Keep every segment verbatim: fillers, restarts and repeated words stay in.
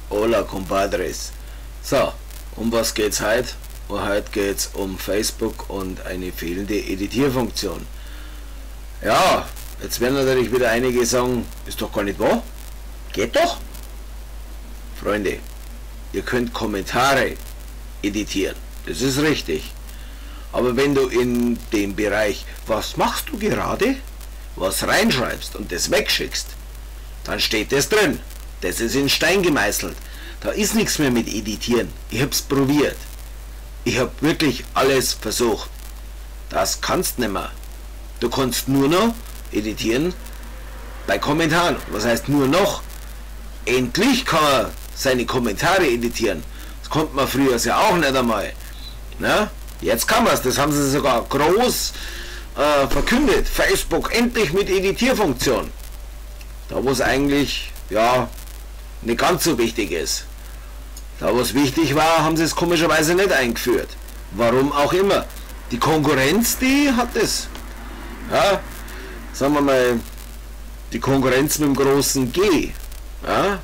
Hola, compadres. So, um was geht's heute? Oh, heute geht's um Facebook und eine fehlende Editierfunktion. Ja, jetzt werden natürlich wieder einige sagen, ist doch gar nicht wahr. Geht doch. Freunde, ihr könnt Kommentare editieren. Das ist richtig. Aber wenn du in dem Bereich, was machst du gerade, was reinschreibst und das wegschickst, dann steht das drin. Das ist in Stein gemeißelt. Da ist nichts mehr mit Editieren. Ich hab's probiert. Ich hab wirklich alles versucht. Das kannst nicht mehr. Du kannst nur noch editieren bei Kommentaren. Was heißt nur noch? Endlich kann man seine Kommentare editieren. Das konnte man früher ja auch nicht einmal. Na? Jetzt kann man es. Das haben sie sogar groß äh, verkündet. Facebook endlich mit Editierfunktion. Da wo es eigentlich, ja, nicht ganz so wichtig ist. Da wo es wichtig war, haben sie es komischerweise nicht eingeführt. Warum auch immer. Die Konkurrenz, die hat es. Ja, sagen wir mal, die Konkurrenz mit dem großen G. Ja,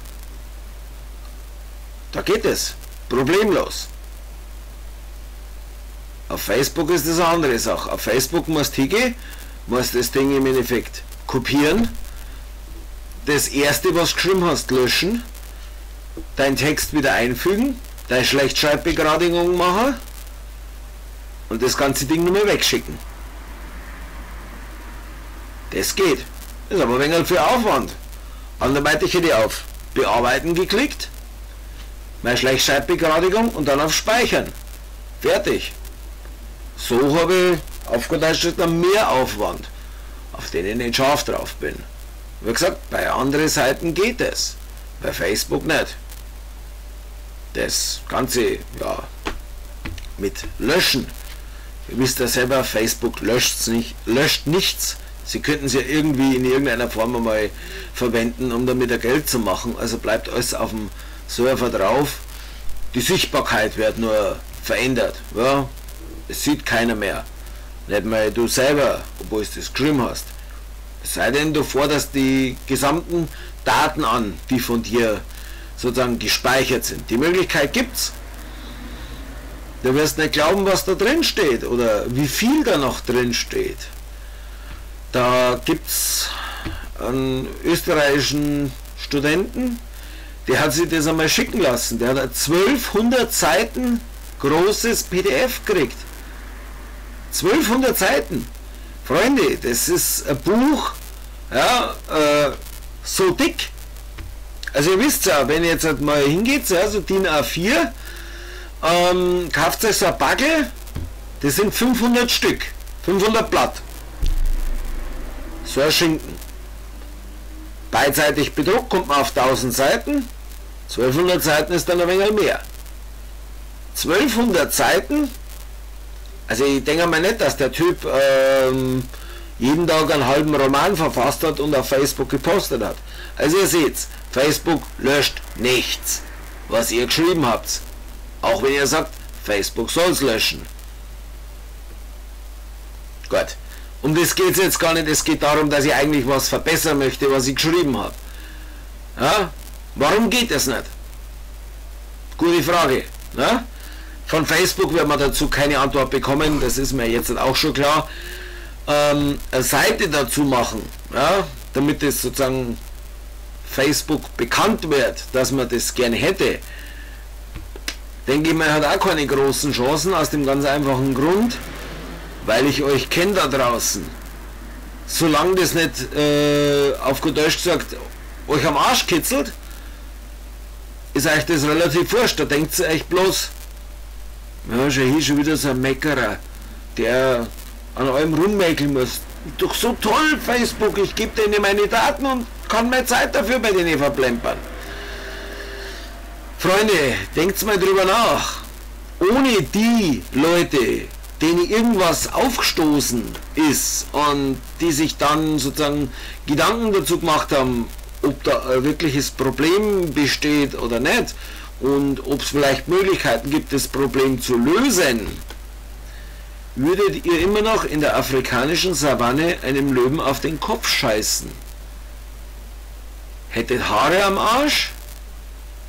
da geht es. Problemlos. Auf Facebook ist das eine andere Sache. Auf Facebook musst du hingehen, musst das Ding im Endeffekt kopieren, das erste, was du geschrieben hast, löschen, deinen Text wieder einfügen, deine Schlechtschreibbegradigung machen und das ganze Ding nur mehr wegschicken. Das geht. Das ist aber ein wenig viel Aufwand. Anderweitig hätte ich auf Bearbeiten geklickt, meine Schlechtschreibbegradigung und dann auf Speichern. Fertig. So habe ich aufgeteilt dann mehr Aufwand, auf den ich nicht scharf drauf bin. Wie gesagt, bei anderen Seiten geht es, bei Facebook nicht. Das Ganze, ja, mit Löschen. Ihr wisst ja selber, Facebook löscht's nicht, löscht nichts. Sie könnten es ja irgendwie in irgendeiner Form einmal verwenden, um damit ein Geld zu machen. Also bleibt alles auf dem Server drauf. Die Sichtbarkeit wird nur verändert. Ja, es sieht keiner mehr. Nicht mal du selber, obwohl du das geschrieben hast. Es sei denn, du forderst die gesamten Daten an, die von dir sozusagen gespeichert sind. Die Möglichkeit gibt's. Du wirst nicht glauben, was da drin steht oder wie viel da noch drin steht. Da gibt's einen österreichischen Studenten, der hat sich das einmal schicken lassen. Der hat ein zwölfhundert Seiten großes P D F gekriegt. zwölfhundert Seiten. Freunde, das ist ein Buch, ja, äh, so dick. Also ihr wisst ja, wenn ihr jetzt halt mal hingeht, ja, so DIN A vier, ähm, kauft euch so ein Backel, das sind fünfhundert Stück, fünfhundert Blatt. So ein Schinken. Beidseitig bedruckt, kommt man auf tausend Seiten, zwölfhundert Seiten ist dann ein wenig mehr. zwölfhundert Seiten. Also ich denke mal nicht, dass der Typ ähm, jeden Tag einen halben Roman verfasst hat und auf Facebook gepostet hat. Also ihr seht, Facebook löscht nichts, was ihr geschrieben habt. Auch wenn ihr sagt, Facebook soll es löschen. Gut. Um das geht es jetzt gar nicht, es geht darum, dass ich eigentlich was verbessern möchte, was ich geschrieben habe. Ja? Warum geht das nicht? Gute Frage. Ne? Von Facebook wird man dazu keine Antwort bekommen, das ist mir jetzt auch schon klar. Ähm, eine Seite dazu machen, ja, damit es sozusagen Facebook bekannt wird, dass man das gerne hätte, denke ich, man hat auch keine großen Chancen, aus dem ganz einfachen Grund, weil ich euch kenne da draußen. Solange das nicht, äh, auf gut Deutsch gesagt, euch am Arsch kitzelt, ist euch das relativ wurscht, da denkt ihr euch bloß, ja, schon hier schon wieder so ein Meckerer, der an allem rummäkeln muss. Doch so toll, Facebook, ich gebe denen meine Daten und kann meine Zeit dafür bei denen verplempern. Freunde, denkt mal drüber nach. Ohne die Leute, denen irgendwas aufgestoßen ist und die sich dann sozusagen Gedanken dazu gemacht haben, ob da ein wirkliches Problem besteht oder nicht, und ob es vielleicht Möglichkeiten gibt, das Problem zu lösen, würdet ihr immer noch in der afrikanischen Savanne einem Löwen auf den Kopf scheißen. Hättet Haare am Arsch,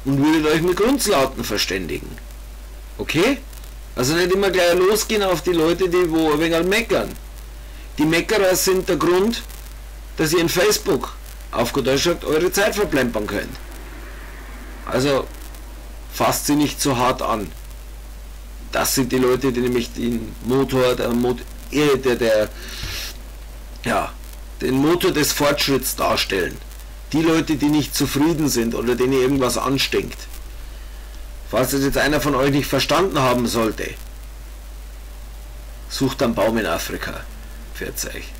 und würdet euch mit Grundlauten verständigen. Okay? Also nicht immer gleich losgehen auf die Leute, die wo ein wenig meckern. Die Meckerer sind der Grund, dass ihr in Facebook, auf gut Deutsch gesagt, eure Zeit verplempern könnt. Also fasst sie nicht so hart an. Das sind die Leute, die nämlich den Motor, der, Mot der, der, ja, den Motor des Fortschritts darstellen. Die Leute, die nicht zufrieden sind oder denen irgendwas anstinkt. Falls das jetzt einer von euch nicht verstanden haben sollte, sucht einen Baum in Afrika. Pfiat euch.